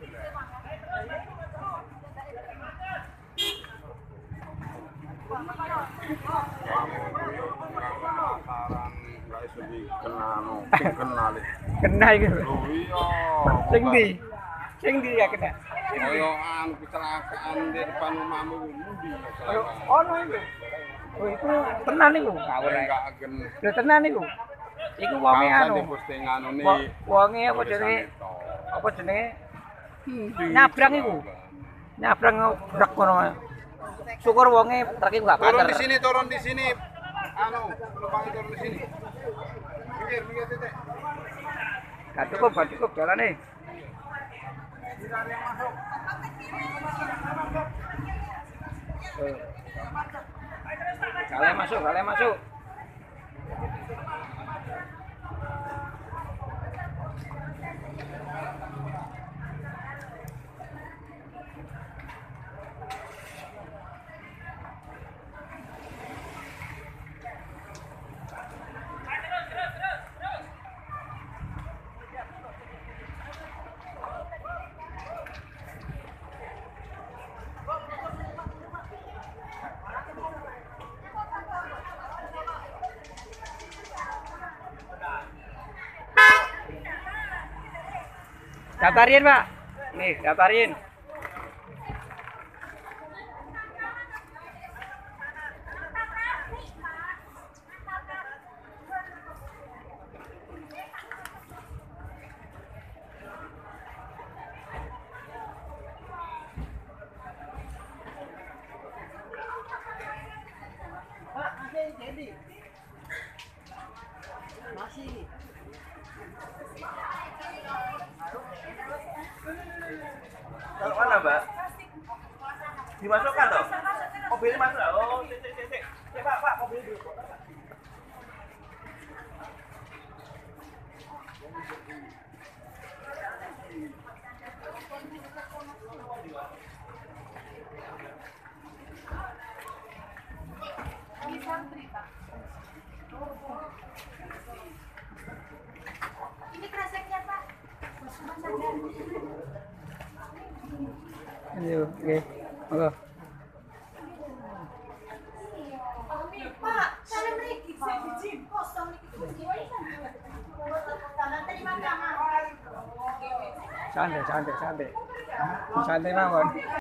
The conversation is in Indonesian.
Kena iki. Oh iya. Sing ndi ya kena. Kaya anu kecelakaan di depan rumahmu ndi kecelakaan. Ono iku. Oh iku tenan iku. Ngawur ae. Enggak agen. Lho tenan iku. Iku wonge anu. Wonge apa jenenge? Nyabrang iku. Nyabrang brek ngono. Syukur wonge truk iku gak pater. Turun di sini. Anu, lubang turun di sini. Minggir titik. Gak cukup jalane. Kalian masuk. Daftarin, Pak. Nih, daftarin. Pak, masih jadi. Masih. Kalau mana, Mbak? Dimasukkan toh? Mobilnya masuk. Oh, cek. Pak, mobilnya dulu. Ini kreseknya, Pak. Ayo, oke. Monggo. Pak, sana mriki, Pak. Kosong iki. Terima tangan. Santai mawon.